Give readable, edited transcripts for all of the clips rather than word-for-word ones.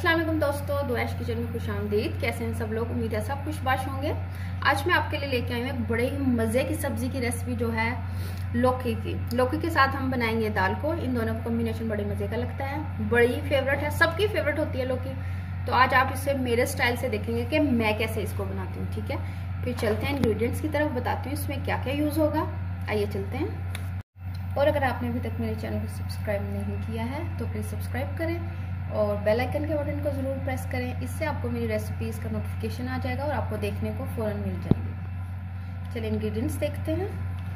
अस्सलाम वालेकुम दोस्तों, दुआश किचन में खुश आमदीद। कैसे हैं सब लोग? उम्मीद है सब खुशबाश होंगे। आज मैं आपके लिए लेके आई हूँ बड़े ही मज़े की सब्जी की रेसिपी, जो है लौकी की। लौकी के साथ हम बनाएंगे दाल को। इन दोनों का कॉम्बिनेशन बड़े मज़े का लगता है, बड़ी फेवरेट है, सबकी फेवरेट होती है लौकी। तो आज आप इसे मेरे स्टाइल से देखेंगे कि मैं कैसे इसको बनाती हूँ। ठीक है, फिर चलते हैं इंग्रेडिएंट्स की तरफ, बताती हूँ इसमें क्या क्या यूज़ होगा। आइए चलते हैं। और अगर आपने अभी तक मेरे चैनल को सब्सक्राइब नहीं किया है तो प्लीज़ सब्सक्राइब करें और बेल आइकन के बटन को ज़रूर प्रेस करें। इससे आपको मेरी रेसिपीज़ का नोटिफिकेशन आ जाएगा और आपको देखने को फ़ौरन मिल जाएगी। चलिए इंग्रेडिएंट्स देखते हैं।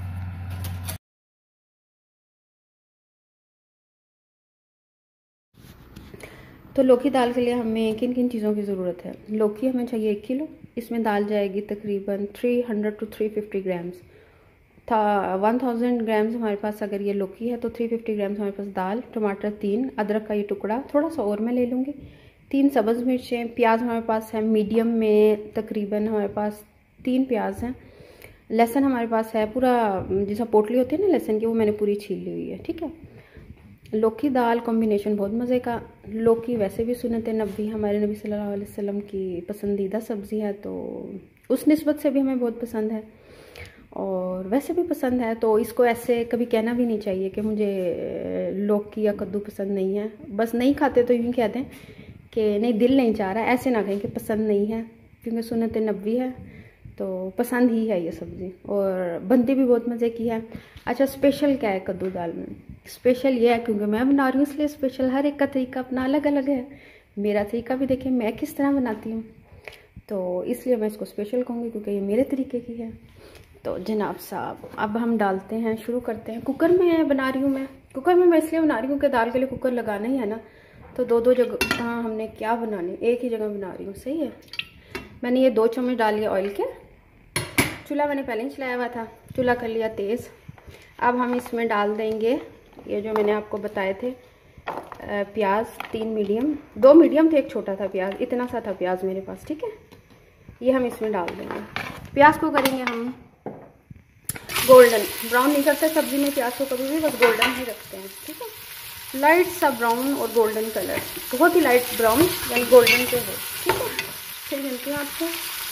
तो लौकी दाल के लिए हमें किन किन चीज़ों की ज़रूरत है। लौकी हमें चाहिए 1 किलो। इसमें दाल जाएगी तकरीबन 300 to 350 ग्राम्स। 1000 ग्राम्स हमारे पास अगर ये लौकी है तो 350 ग्राम्स हमारे पास दाल। टमाटर 3, अदरक का ये टुकड़ा थोड़ा सा और मैं ले लूँगी। 3 सब्ज़ मिर्चें। प्याज हमारे पास है मीडियम में, तकरीबन हमारे पास 3 प्याज हैं। लहसुन हमारे पास है पूरा, जैसा पोटली होती है ना लहसुन की, वो मैंने पूरी छील ली हुई है। ठीक है, लौकी दाल कॉम्बिनेशन बहुत मज़े का। लौकी वैसे भी सुन्नत नबी, हमारे नबी सल्लल्लाहु अलैहि वसल्लम की पसंदीदा सब्ज़ी है, तो उस निस्बत से भी हमें बहुत पसंद है और वैसे भी पसंद है। तो इसको ऐसे कभी कहना भी नहीं चाहिए कि मुझे लौकी या कद्दू पसंद नहीं है। बस नहीं खाते तो यूँ कह दें कि नहीं, दिल नहीं चाह रहा, ऐसे ना कहें कि पसंद नहीं है, क्योंकि सुन्नत नबी है तो पसंद ही है ये सब्ज़ी और बनती भी बहुत मज़े की है। अच्छा, स्पेशल क्या है कद्दू दाल में? स्पेशल ये है क्योंकि मैं बना रही हूँ इसलिए स्पेशल। हर एक का तरीका अपना अलग अलग है। मेरा तरीका भी देखें मैं किस तरह बनाती हूँ, तो इसलिए मैं इसको स्पेशल कहूँगी क्योंकि ये मेरे तरीके की है। तो जनाब साहब, अब हम डालते हैं, शुरू करते हैं। कुकर में बना रही हूँ मैं। कुकर में मैं इसलिए बना रही हूँ कि दाल के लिए कुकर लगाना ही है ना, तो दो जगह हमने क्या बनाने, एक ही जगह बना रही हूँ। सही है। मैंने ये 2 चम्मच डाल लिया ऑयल के। चूल्हा मैंने पहले ही चलाया हुआ था, चूल्हा कर लिया तेज़। अब हम इसमें डाल देंगे ये जो मैंने आपको बताए थे प्याज। 3 मीडियम, 2 मीडियम थे, 1 छोटा था प्याज, इतना सा था प्याज मेरे पास। ठीक है, ये हम इसमें डाल देंगे। प्याज को करेंगे हम गोल्डन ब्राउन, नहीं करते सब्जी में प्याज को कभी भी, बस गोल्डन ही रखते हैं। ठीक है, लाइट सा ब्राउन और गोल्डन कलर, बहुत ही लाइट ब्राउन यानी गोल्डन के हो। ठीक है, फिर मिलती हूँ आपको।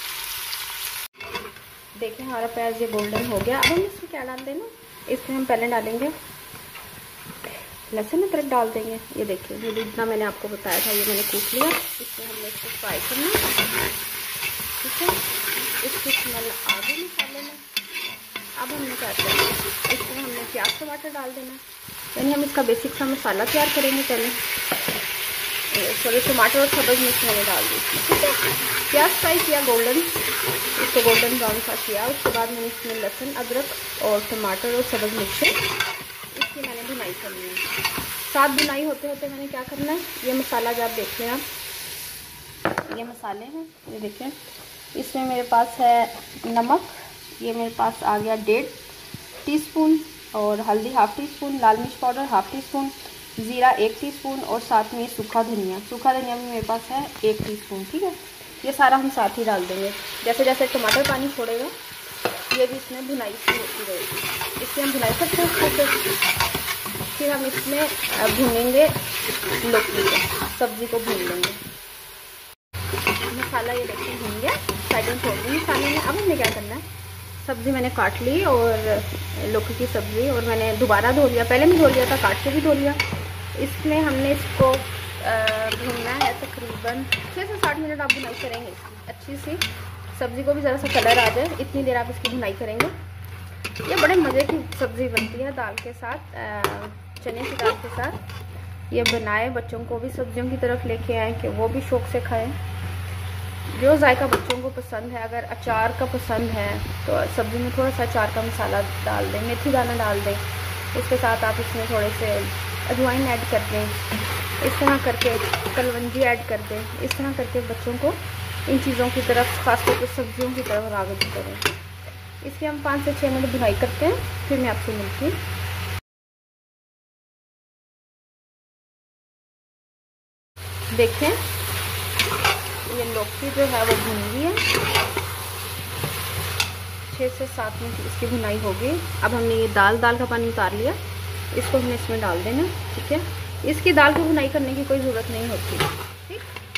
देखिए हमारा प्याज ये गोल्डन हो गया। अब हम इसमें क्या डाल देना, इसमें हम पहले डालेंगे लहसुन, अदरक डाल देंगे। ये देखिए, ये जितना मैंने आपको बताया था ये मैंने कूट लिया। इसमें हमने इसको फ्राई करना। ठीक है, इसकी स्मेल आ गई मसाले में। अब हमने क्या करना, इसमें हमने प्याज टमाटर डाल देना, यानी हम इसका बेसिक सा मसाला तैयार करेंगे पहले। सॉरी, टमाटर और सब्ज़ मिर्च मैंने डाल दी। ठीक है, प्याज फ्राई किया गोल्डन, इसको गोल्डन ब्राउन सा किया। उसके बाद मैंने इसमें लहसुन, अदरक और टमाटर और सब्ज़ मिर्च, इसकी मैंने भुनाई करनी है। साथ भुनाई होते होते मैंने क्या करना है, ये मसाला जब देखें आप, ये मसाले हैं, ये देखें। इसमें मेरे पास है नमक, ये मेरे पास आ गया 1.5 टीस्पून, और हल्दी 1/2 टीस्पून, लाल मिर्च पाउडर 1/2 टीस्पून, ज़ीरा 1 टीस्पून, और साथ में सूखा धनिया भी मेरे पास है 1 टीस्पून। ठीक है, ये सारा हम साथ ही डाल देंगे। जैसे जैसे टमाटर पानी छोड़ेगा ये भी इसमें भुनाई सी होती रहेगी, इसलिए हम भुनाई करते हैं। फिर हम इसमें भूनेंगे लौकी को, सब्ज़ी को भून लेंगे। मसाला ये देखिए भून गया, साइड में छोड़ देंगे मसाले में। अब हमें क्या करना है, सब्ज़ी मैंने काट ली और लौकी की सब्ज़ी, और मैंने दोबारा धो लिया, पहले भी धो लिया था, काट के भी धो लिया। इसमें हमने इसको भूनना है तकरीबन 6 से 7 मिनट। आप भुनाई करेंगे इसकी अच्छी सी, सब्ज़ी को भी ज़रा सा कलर आ जाए, इतनी देर आप इसकी भुनाई करेंगे। ये बड़े मज़े की सब्ज़ी बनती है दाल के साथ, चने की दाल के साथ। ये बनाए, बच्चों को भी सब्जियों की तरफ लेके आएँ कि वो भी शौक़ से खाएँ। जो जायका बच्चों को पसंद है, अगर अचार का पसंद है तो सब्ज़ी में थोड़ा सा अचार का मसाला डाल दें, मेथी दाना डाल दें। उसके साथ आप इसमें थोड़े से अजवाइन ऐड कर दें, इस तरह करके कलवंजी ऐड कर दें। इस तरह करके बच्चों को इन चीज़ों की तरफ, खासतौर पर सब्जियों की तरफ राग़िब करें। इसकी हम 5 से 6 मिनट भुनाई करते हैं, फिर मैं आपसे मिलती हूँ। देखें ये लौकी जो है वो भुन गई है, 6 से 7 मिनट इसकी भुनाई होगी। अब हमने ये दाल का पानी उतार लिया, इसको हमने इसमें डाल देना। ठीक है, इसकी दाल को भुनाई करने की कोई ज़रूरत नहीं होती। ठीक,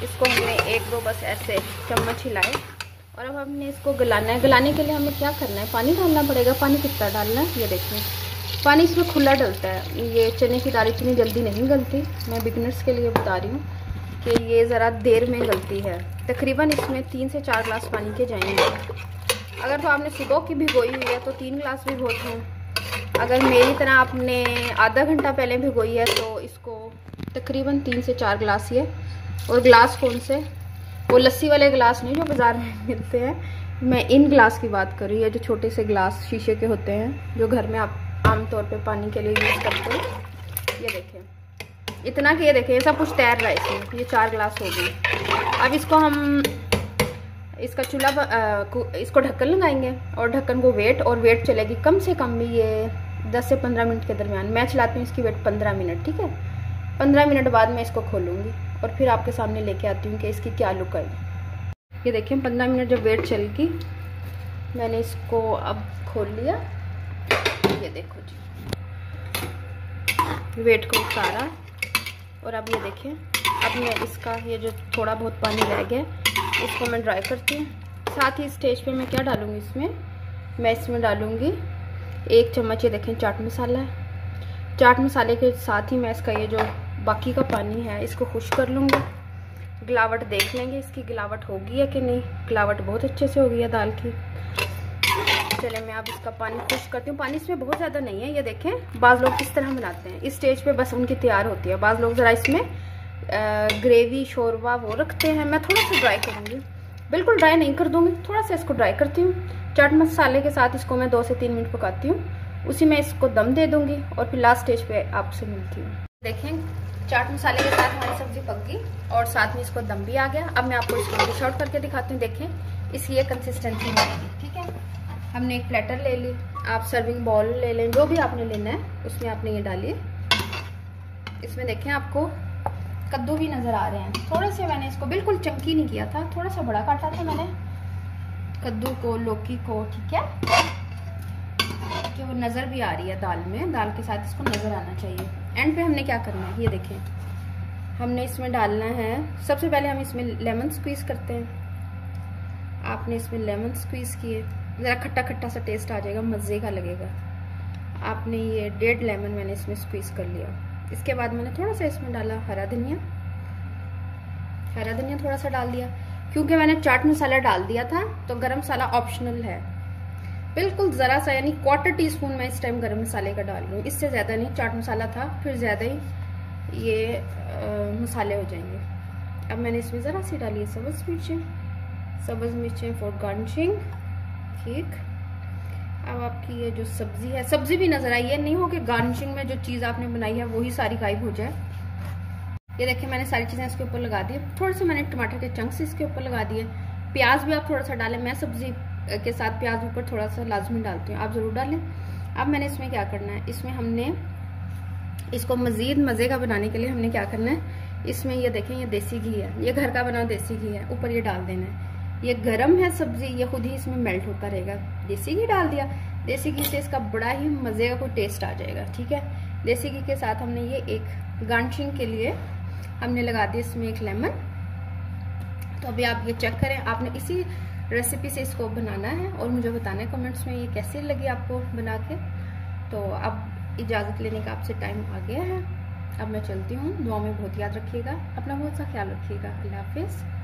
इसको हमने एक दो बस ऐसे चम्मच हिलाए और अब हमने इसको गलाना है। गलाने के लिए हमें क्या करना है, पानी डालना पड़ेगा। पानी कितना डालना है ये देखें, पानी इसमें खुला डलता है। ये चने की दाल इतनी जल्दी नहीं गलती, मैं बिगनर्स के लिए बता रही हूँ कि ये ज़रा देर में गलती है। तकरीबन इसमें 3 से 4 ग्लास पानी के जाएंगे। अगर तो आपने सुबह की भिगोई हुई है तो 3 ग्लास भी बहुत हैं। अगर मेरी तरह आपने आधा घंटा पहले भिगोई है तो इसको तकरीबन 3 से 4 ग्लास ही है। और ग्लास कौन से, वो लस्सी वाले ग्लास नहीं जो बाज़ार में मिलते हैं, मैं इन ग्लास की बात कर रही हूँ, जो छोटे से ग्लास शीशे के होते हैं जो घर में आप आमतौर पे पानी के लिए यूज़ करते हैं। ये देखें इतना कि ये देखें सब कुछ तैर रहा है इसमें। ये 4 ग्लास हो गई। अब इसको हम इसका चूल्हा इसको ढक्कन लगाएंगे और ढक्कन को वेट चलेगी कम से कम भी ये 10 से 15 मिनट के दरमियान। मैं चलाती हूँ इसकी वेट 15 मिनट, ठीक है। 15 मिनट बाद मैं इसको खोलूँगी और फिर आपके सामने लेके आती हूँ कि इसकी क्या लुक आई। ये देखिए 15 मिनट जब वेट चलेगी, मैंने इसको अब खोल लिया। ये देखो जी, वेट को उतारा और अब ये देखें, अब मैं इसका ये जो थोड़ा बहुत पानी रह गया इसको मैं ड्राई करती हूँ। साथ ही स्टेज पे मैं क्या डालूँगी इसमें, मैं इसमें डालूँगी 1 चम्मच, ये देखें चाट मसाला है। चाट मसाले के साथ ही मैं इसका ये जो बाकी का पानी है इसको खुश कर लूँगी। गिलावट देख लेंगे इसकी, गिलावट होगी है कि नहीं। गिलावट बहुत अच्छे से हो गई है दाल की। चले मैं अब इसका पानी खुश करती हूँ। पानी इसमें बहुत ज़्यादा नहीं है। ये देखें बाज़ लोग किस तरह बनाते हैं, इस स्टेज पे बस उनकी तैयार होती है। बाज़ लोग ज़रा इसमें ग्रेवी शोरबा वो रखते हैं। मैं थोड़ा सा ड्राई करूँगी, बिल्कुल ड्राई नहीं कर दूँगी, थोड़ा सा इसको ड्राई करती हूँ। चाट मसाले के साथ इसको मैं 2 से 3 मिनट पकाती हूँ, उसी में इसको दम दे दूँगी और फिर लास्ट स्टेज पे आपसे मिलती हूँ। देखें चाट मसाले के साथ हमारी सब्ज़ी पक गई और साथ में इसको दम भी आ गया। अब मैं आपको इसको डिश आउट करके दिखाती हूँ। देखें इसकी ये कंसिस्टेंसी होगी, ठीक है। हमने एक प्लेटर ले ली, आप सर्विंग बॉल ले लें, जो भी आपने लेना है उसमें आपने ये डालिए। इसमें देखें आपको कद्दू भी नज़र आ रहे हैं। थोड़े से मैंने इसको बिल्कुल चंकी नहीं किया था, थोड़ा सा बड़ा काटा था मैंने कद्दू को, लौकी को, ठीक है, कि वो नज़र भी आ रही है दाल में। दाल के साथ इसको नज़र आना चाहिए। एंड पे हमने क्या करना है, ये देखें हमने इसमें डालना है, सबसे पहले हम इसमें लेमन स्क्वीज़ करते हैं। आपने इसमें लेमन स्क्वीज़ किए, ज़रा खट्टा खट्टा सा टेस्ट आ जाएगा, मज़े का लगेगा। आपने ये 1.5 लेमन मैंने इसमें स्क्वीज़ कर लिया। इसके बाद मैंने थोड़ा सा इसमें डाला हरा धनिया थोड़ा सा डाल दिया, क्योंकि मैंने चाट मसाला डाल दिया था तो गरम मसाला ऑप्शनल है, बिल्कुल ज़रा सा, यानी 1/4 टीस्पून मैं इस टाइम गरम मसाले का डाल रही हूँ, इससे ज़्यादा नहीं। चाट मसाला था फिर ज़्यादा ही ये मसाले हो जाएंगे। अब मैंने इसमें ज़रा सी डाली है सब्ज़ मिर्चें फॉर गार्निशिंग, ठीक। अब आपकी ये जो सब्ज़ी है, सब्ज़ी भी नज़र आई है, नहीं हो कि गार्निशिंग में जो चीज़ आपने बनाई है वही सारी गायब हो जाए। ये देखिए मैंने सारी चीज़ें इसके ऊपर लगा दी। थोड़े से मैंने टमाटर के चंक्स इसके ऊपर लगा दिए। प्याज भी आप थोड़ा सा डालें, मैं सब्ज़ी के साथ प्याज ऊपर थोड़ा सा लाजमी डालती हूँ, आप ज़रूर डालें। अब मैंने इसमें क्या करना है, इसमें हमने इसको मज़ीद मज़े का बनाने के लिए हमने क्या करना है, इसमें ये देखें ये देसी घी है, ये घर का बना देसी घी है, ऊपर ये डाल देना है। ये गरम है सब्ज़ी, ये खुद ही इसमें मेल्ट होता रहेगा। देसी घी डाल दिया, देसी घी से इसका बड़ा ही मज़े का कोई टेस्ट आ जाएगा, ठीक है। देसी घी के साथ हमने ये एक गार्निशिंग के लिए हमने लगा दिया इसमें 1 लेमन। तो अभी आप ये चेक करें, आपने इसी रेसिपी से इसको बनाना है और मुझे बताना है कमेंट्स में ये कैसी लगी आपको बना के। तो अब इजाज़त लेने का आपसे टाइम आ गया है, अब मैं चलती हूँ। दुआ में बहुत याद रखिएगा, अपना बहुत सा ख्याल रखिएगा। अल्लाह हाफिज़।